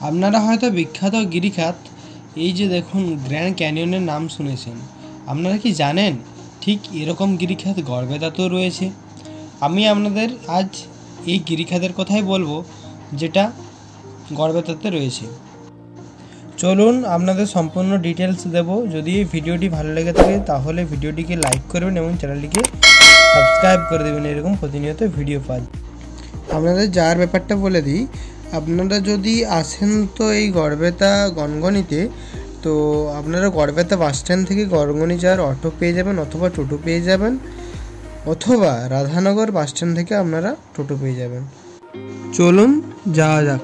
আপনারা হয়তো বিখ্যাত গিরিখাত এই যে দেখুন গ্র্যান্ড ক্যানিয়নের নাম শুনেছেন। আপনারা কি জানেন ঠিক এরকম গিরিখাত গড়বেতাতেও রয়েছে? আমি আপনাদের আজ এই গিরিখাতের কথাই বলবো যেটা গড়বেতাতে রয়েছে। চলুন আপনাদের সম্পূর্ণ ডিটেলস দেব। যদি এই ভিডিওটি ভালো লেগে থাকে তাহলে ভিডিওটিকে লাইক করবেন এবং চ্যানেলটিকে সাবস্ক্রাইব করে দেবেন এরকম প্রতিনিয়ত ভিডিও পাই। আপনাদের যাওয়ার ব্যাপারটা বলে দিই, আপনারা যদি আসেন তো এই গড়বেতা গনগনিতে, তো আপনারা গড়বেতা বাস স্ট্যান্ড থেকে গনগনি যাওয়ার অটো পেয়ে যাবেন অথবা টোটো পেয়ে যাবেন, অথবা রাধানগর বাস স্ট্যান্ড থেকে আপনারা টোটো পেয়ে যাবেন। চলুন যাওয়া যাক।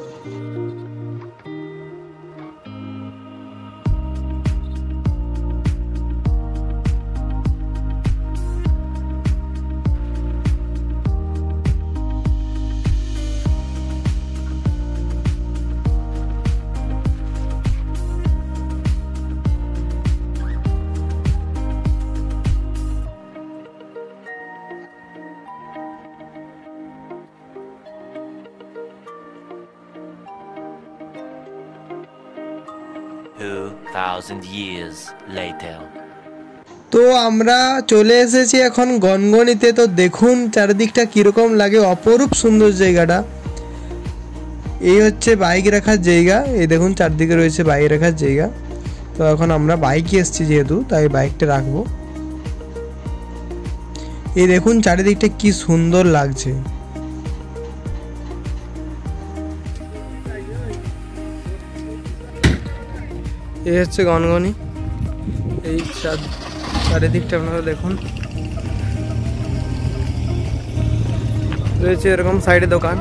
তো আমরা চলে এসেছি এখন গনগনিতে। তো দেখুন চারিদিকটা কিরকম লাগে, অপরূপ সুন্দর জায়গাটা। এই হচ্ছে বাইক রাখার জায়গা, এই দেখুন চারদিকে রয়েছে বাইক রাখার জায়গা। তো এখন আমরা বাইকে এসেছি যেহেতু, তাই বাইকটা রাখবো। এই দেখুন চারিদিকটা কি সুন্দর লাগছে। এই হচ্ছে গনগনি, এই চারিদিকটা আপনারা দেখুন রয়েছে এরকম সাইডে দোকান।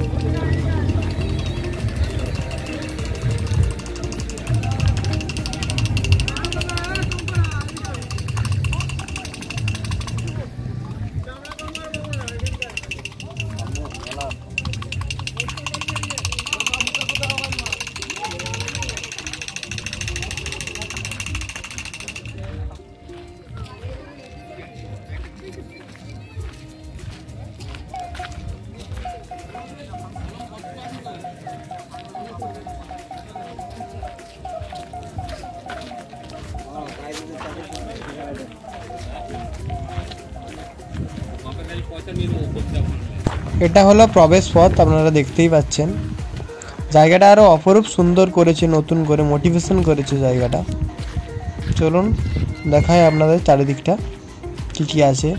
এটা হলো প্রবেশ পথ, আপনারা দেখতেই পাচ্ছেন। জায়গাটা আরো অপরূপ সুন্দর করেছে, নতুন করে মোটিভেশন করেছে জায়গাটা। চলুন দেখাই আপনাদের চারিদিকটা কি কি আছে।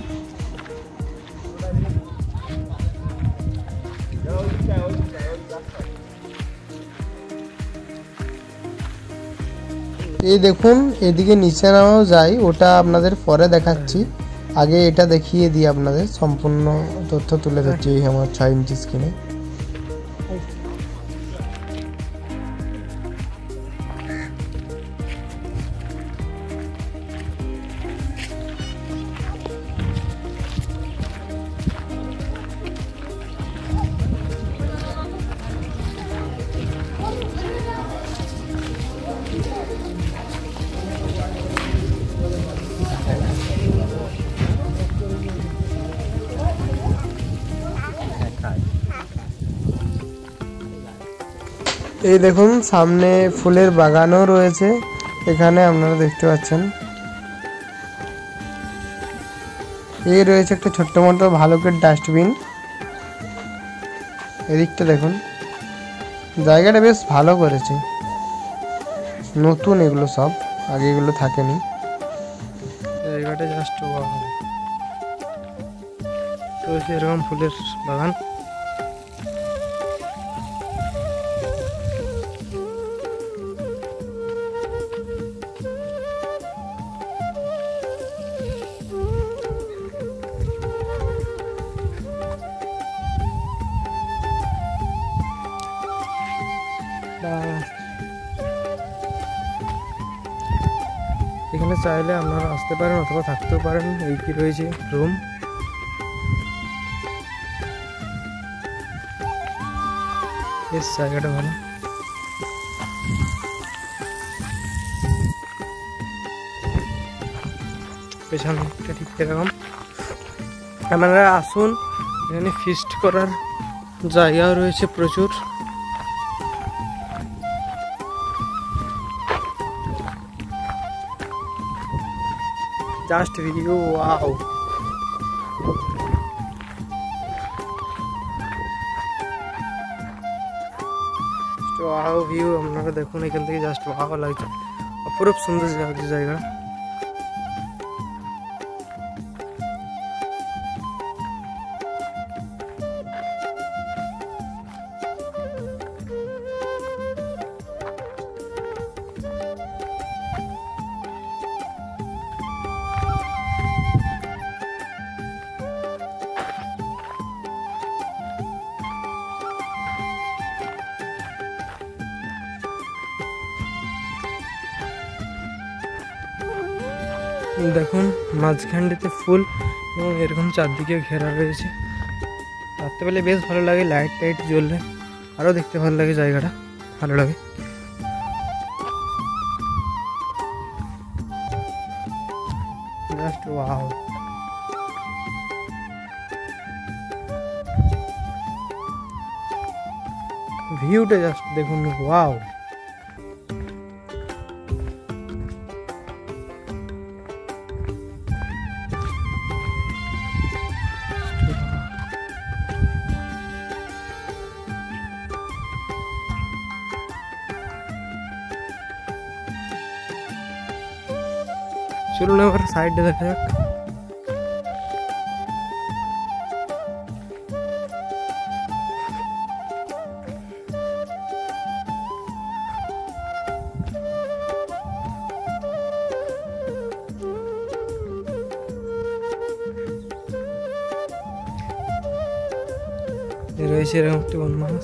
এই দেখুন এদিকে নিচে নামাও যায়, ওটা আপনাদের পরে দেখাচ্ছি। আগে এটা দেখিয়ে দিই, আপনাদের সম্পূর্ণ তথ্য তুলে ধরছি আমার 6 ইঞ্চি স্ক্রিনে। এই দেখুন সামনে ফুলের বাগানও রয়েছে, এখানে আপনারা দেখতে পাচ্ছেন। এই রয়েছে একটা ছোট্ট মতো ভালুকের ডাস্টবিন। এদিকটা দেখুন, জায়গাটা বেশ ভালো করেছে, নতুন এগুলো সব, আগে এগুলো থাকেনি। জায়গাটা জাস্ট রয়েছে এরকম ফুলের বাগান। এখানে চাইলে আপনারা আসতে পারেন অথবা থাকতেও পারেন। এই কি রয়েছে রুম, বেশ জায়গাটা ভালো। পেছনটা ঠিক এরকম। আপনারা আসুন, এখানে ফিস্ট করার জায়গাও রয়েছে প্রচুর। Just view, wow. Wow view, আপনারা দেখুন এখান থেকে জাস্ট ওয়াও লাগছে, অপরূপ সুন্দর জায়গা। দেখুন মাঝখানটিতে ফুল এবং এরকম চারদিকে ঘেরা রয়েছে। রাত্রেবেলা বেশ ভালো লাগে, লাইট টাইট জ্বললে আরও দেখতে ভালো লাগে, জায়গাটা ভালো লাগে। Just wow. ভিউটা জাস্ট দেখুন, ওয়াও। চলুন এবার সাইডে দেখা যাক। রয়েছে এরকম একটি বনমাস।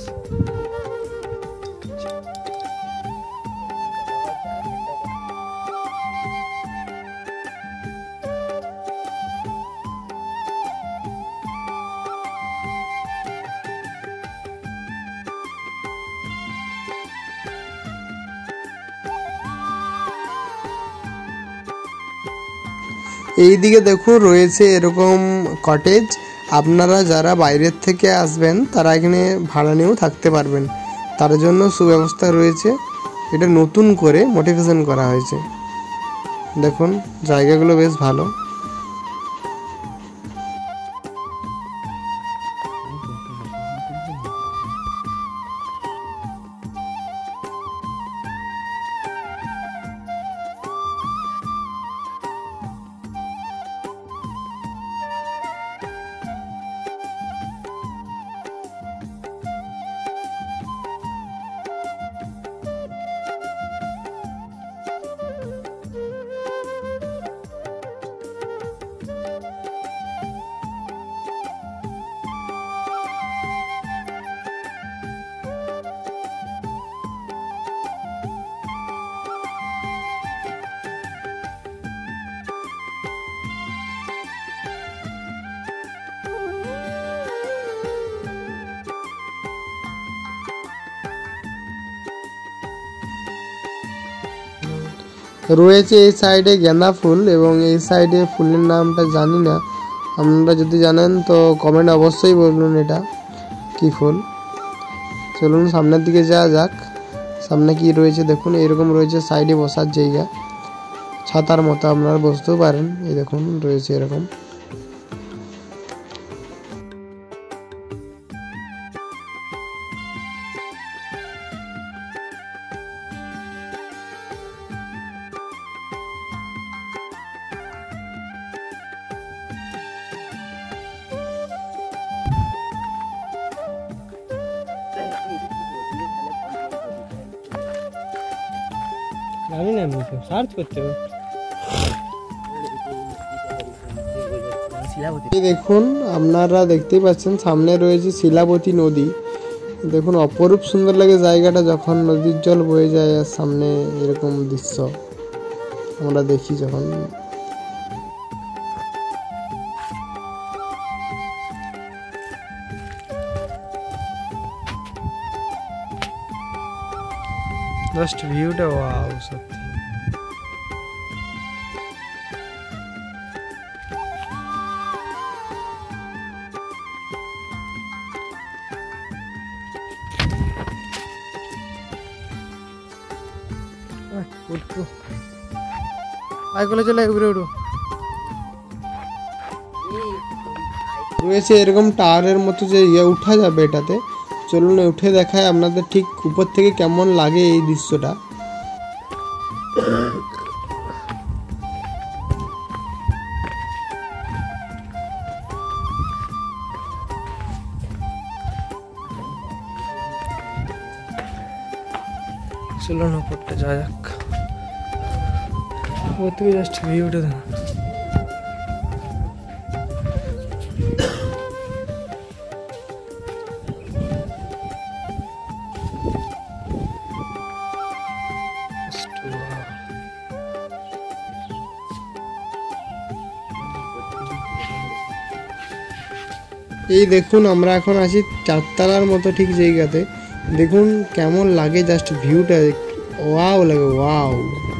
এইদিকে দেখুন রয়েছে এরকম কটেজ, আপনারা যারা বাইরের থেকে আসবেন তারা এখানে ভাড়া নিয়েও থাকতে পারবেন, তার জন্য সুব্যবস্থা রয়েছে। এটা নতুন করে মডিফিকেশন করা হয়েছে। দেখুন জায়গাগুলো বেশ ভালো। রয়েছে এই সাইডে গাঁদা ফুল এবং এই সাইডে ফুলের নামটা জানি না, আপনারা যদি জানেন তো কমেন্ট অবশ্যই বলুন এটা কি ফুল। চলুন সামনের দিকে যাওয়া যাক। সামনে কি রয়েছে দেখুন, এরকম রয়েছে সাইডে বসার জায়গা, ছাতার মতো আপনারা বসতেও পারেন। এই দেখুন রয়েছে এরকম। জানি না, সার্চ করতে হবে। দেখুন আপনারা দেখতেই পাচ্ছেন সামনে রয়েছে শিলাবতী নদী। দেখুন অপরূপ সুন্দর লাগে জায়গাটা, যখন নদীর জল বয়ে যায় আর সামনে এরকম দৃশ্য আমরা দেখি যখন। জাস্ট ভিউটা ওয়াও সত্যি। আয় কোলে চলে ঘুরে উঠো। রয়েছে এরকম টাওয়ারের মতো যে উঠা যাবে এটাতে। চলুন উঠে দেখায় আপনাদের ঠিক উপর থেকে কেমন লাগে এই দৃশ্যটা। চলুন উপরটা যাওয়া যাক। উপর থেকে জাস্ট ভিউটা দেখুন। এই দেখুন আমরা এখন আছি চারতলার মতো ঠিক জায়গাতে। দেখুন কেমন লাগে জাস্ট ভিউটা, ওয়াও লাগে, ওয়াও।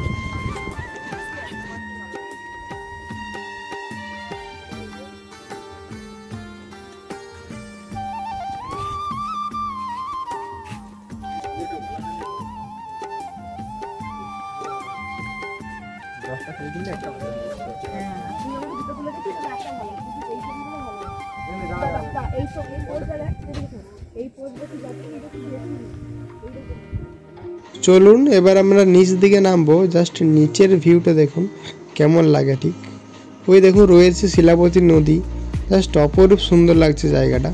চলুন এবার আমরা নিচ দিকে নামবো। জাস্ট নিচের ভিউটা দেখুন কেমন লাগে। ঠিক ওই দেখুন রয়েছে শিলাবতী নদী, জাস্ট অপরূপ সুন্দর লাগছে জায়গাটা।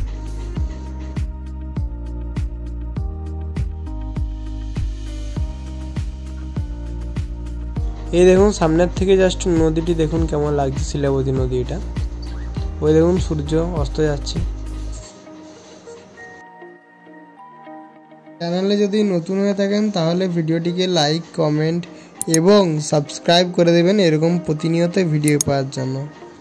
এই দেখুন সামনের থেকে জাস্ট নদীটি দেখুন কেমন লাগছে, শিলাবতী নদী এটা। ওই দেখুন সূর্য অস্ত যাচ্ছে। চ্যানেলে যদি নতুন হয়ে থাকেন তাহলে ভিডিওটিকে লাইক, কমেন্ট এবং সাবস্ক্রাইব করে দেবেন এরকম প্রতিনিয়ত ভিডিও পাওয়ার জন্য।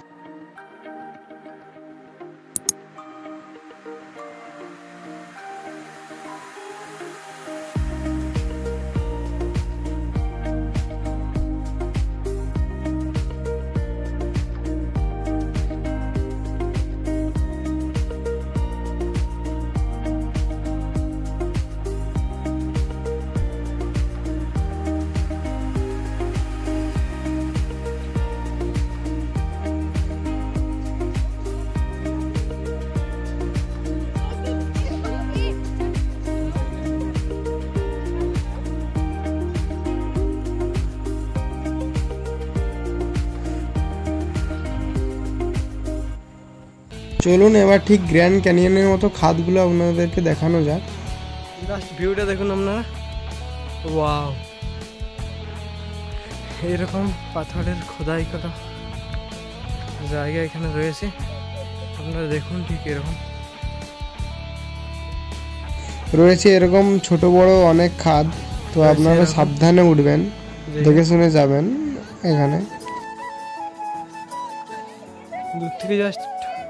চলুন এবার ঠিক গ্র্যান্ড ক্যানিয়নের মতো খাদগুলো আপনাদেরকে দেখানো যাক। জাস্ট ভিউটা দেখুন আপনারা, ওয়াও। এরকম পাথরের খোদাই করা জায়গা এখানে রয়েছে, আপনারা দেখুন। ঠিক এরকম রয়েছে এরকম ছোট বড় অনেক খাদ। তো আপনারা সাবধানে উঠবেন, দেখে শুনে যাবেন। এখানে দূর থেকে জাস্ট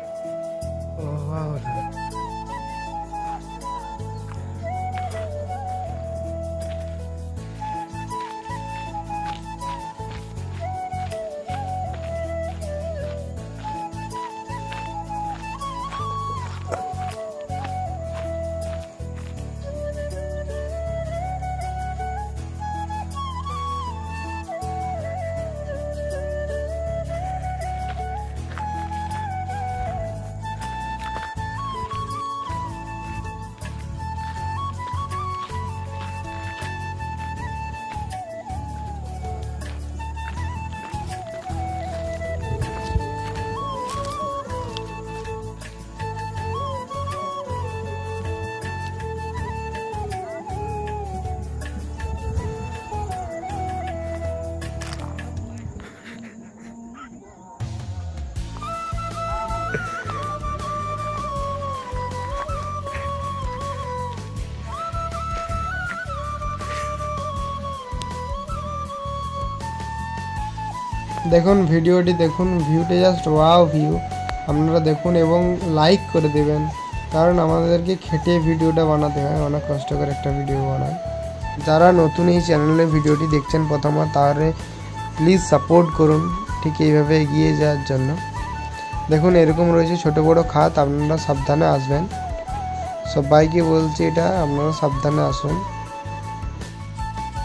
দেখুন ভিডিওটি দেখুন, ভিউটা জাস্ট ওয়াও ভিউ। আপনারা দেখুন এবং লাইক করে দেবেন, কারণ আমাদেরকে খেটে ভিডিওটা বানাতে হয়, অনেক কষ্ট করে একটা ভিডিও বানায়। যারা নতুন এই চ্যানেলে ভিডিওটি দেখছেন প্রথমবার, তাহলে প্লিজ সাপোর্ট করুন ঠিক এইভাবে এগিয়ে যাওয়ার জন্য। দেখুন এরকম রয়েছে ছোট বড় খাত, আপনারা সাবধানে আসবেন। সবাইকে বলছি এটা, আপনারা সাবধানে আসুন।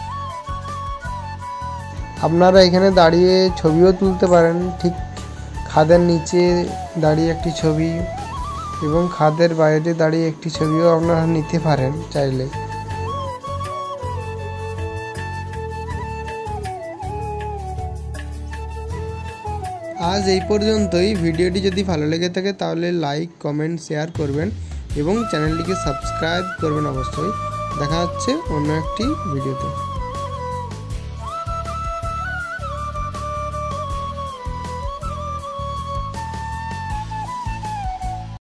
আপনারা এখানে দাঁড়িয়ে ছবিও তুলতে পারেন ঠিক খাদের নিচে দাঁড়িয়ে একটি ছবি এবং খাদের বাইরে দাঁড়িয়ে একটি ছবিও আপনারা নিতে পারেন চাইলে। আজ এই পর্যন্তই। ভিডিওটি যদি ভালো লেগে থাকে তাহলে লাইক, কমেন্ট, শেয়ার করবেন এবং চ্যানেলটিকে সাবস্ক্রাইব করবেন অবশ্যই। দেখা হচ্ছে অন্য একটি ভিডিওতে।